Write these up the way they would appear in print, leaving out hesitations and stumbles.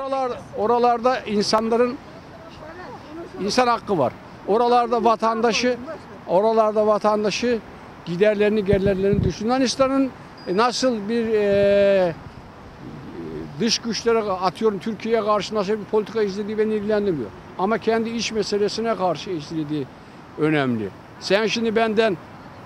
Oralarda insanların insan hakkı var. Oralarda vatandaşı giderlerini, gelirlerini düşün. Yunanistan'ın nasıl bir dış güçlere atıyorum Türkiye'ye karşı nasıl bir politika izlediği beni ilgilendirmiyor. Ama kendi iç meselesine karşı izlediği önemli. Sen şimdi benden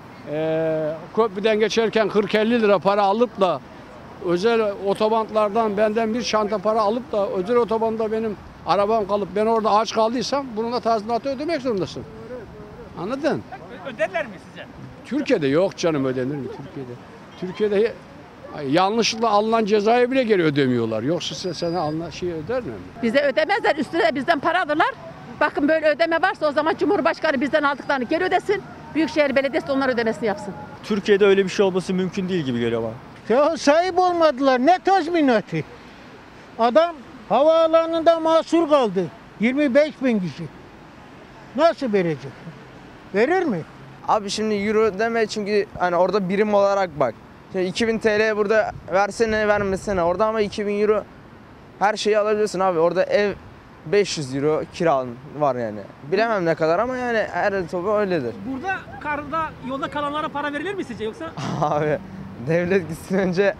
köprüden geçerken 40-50 lira para alıp da özel otobanlardan benden bir çanta para alıp da özel otobanda benim arabam kalıp ben orada aç kaldıysam bunun da tazminatı ödemek zorundasın. Anladın? Öderler mi size? Türkiye'de yok canım, ödenir mi Türkiye'de yanlışlıkla alınan cezaya bile geri ödemiyorlar. Yoksa sana alınan şey öder mi? Bize ödemezler, üstüne de bizden para alırlar. Bakın böyle ödeme varsa o zaman Cumhurbaşkanı bizden aldıklarını geri ödesin. Büyükşehir Belediyesi onlar ödemesini yapsın. Türkiye'de öyle bir şey olması mümkün değil gibi geliyor bana. Ya sahip olmadılar. Ne tazminatı? Adam havaalanında mahsur kaldı. 25.000 kişi. Nasıl verecek? Verir mi? Abi şimdi euro deme çünkü hani orada birim olarak bak. Şimdi 2000 TL burada versene vermesene. Orada ama 2000 euro her şeyi alabiliyorsun abi. Orada ev 500 euro kiran var yani. Bilemem ne kadar ama yani her topu öyledir. Burada karda yolda kalanlara para verilir mi sizce yoksa? Abi devlet gitsin önce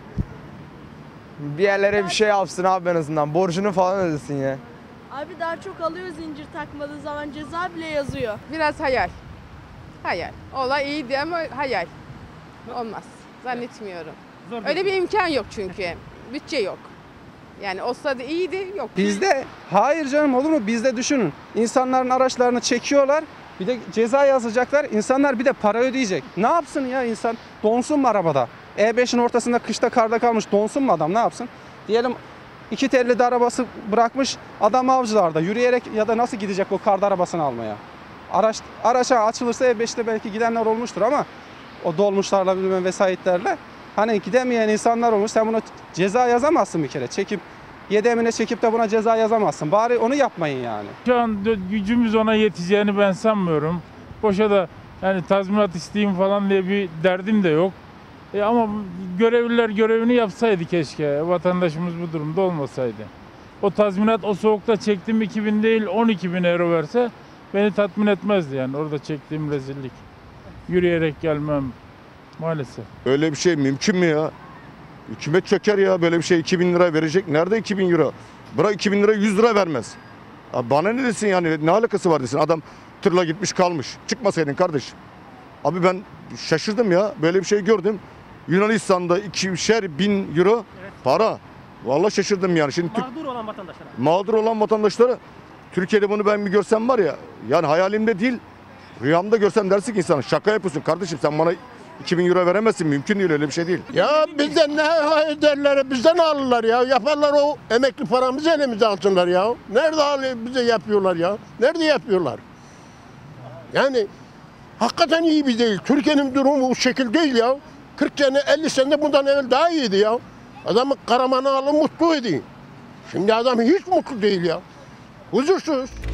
bir yerlere bir şey yapsın abi en azından. Borcunu falan ödesin ya. Abi daha çok alıyor zincir takmadığı zaman ceza bile yazıyor. Biraz hayal. Hayal. Olay iyiydi ama hayal. Olmaz. Zannetmiyorum. Öyle bir imkan yok çünkü. Bütçe yok. Yani olsa da iyiydi, yok. Bizde hayır canım, olur mu? Bizde düşünün. İnsanların araçlarını çekiyorlar. Bir de ceza yazacaklar. İnsanlar bir de para ödeyecek. Ne yapsın ya insan? Donsun mu arabada? E5'in ortasında kışta karda kalmış, donsun mu adam? Ne yapsın? Diyelim 2 telli de arabası bırakmış adam Avcılar'da. Yürüyerek ya da nasıl gidecek o karda arabasını almaya? Araç açılırsa E5'te belki gidenler olmuştur ama o dolmuşlarla bilmem vesayetlerle. Hani gidemeyen insanlar olmuş. Sen buna ceza yazamazsın bir kere. Çekip 7 emine çekip de buna ceza yazamazsın. Bari onu yapmayın yani. Şu an gücümüz ona yeteceğini ben sanmıyorum. Boşa da yani tazminat isteyeyim falan diye bir derdim de yok. Ama görevliler görevini yapsaydı keşke. Vatandaşımız bu durumda olmasaydı. O tazminat o soğukta çektiğim 2000 değil 12.000 euro verse beni tatmin etmezdi yani orada çektiğim rezillik. Yürüyerek gelmem maalesef. Öyle bir şey mümkün mü ya? Hükümet çöker ya, böyle bir şey 2000 lira verecek. Nerede 2000 euro? Bırak 2000 lira 100 lira vermez. Abi bana ne desin yani, ne alakası var desin. Adam tırla gitmiş kalmış. Çıkmasaydın kardeş. Abi ben şaşırdım ya, böyle bir şey gördüm. Yunanistan'da 2.500 euro para. Vallahi şaşırdım yani. Şimdi Mağdur olan vatandaşlara. Mağdur olan vatandaşlara. Türkiye'de bunu ben bir görsem var ya, yani hayalimde değil, rüyamda görsem dersin ki insana şaka yapıyorsun kardeşim, sen bana 2000 euro veremezsin, mümkün değil, öyle bir şey değil. Ya bizden ne ederler, bizden alırlar ya. Yaparlar o emekli paramızı elimize alsınlar ya. Nerede alıyor, bize yapıyorlar ya. Nerede yapıyorlar? Yani hakikaten iyi bir değil. Türkiye'nin durumu bu şekil değil ya. 40 sene 50 sene bundan evvel daha iyiydi ya. Adamı Karaman'ı alın mutlu edin. Şimdi adam hiç mutlu değil ya. Huzursuz.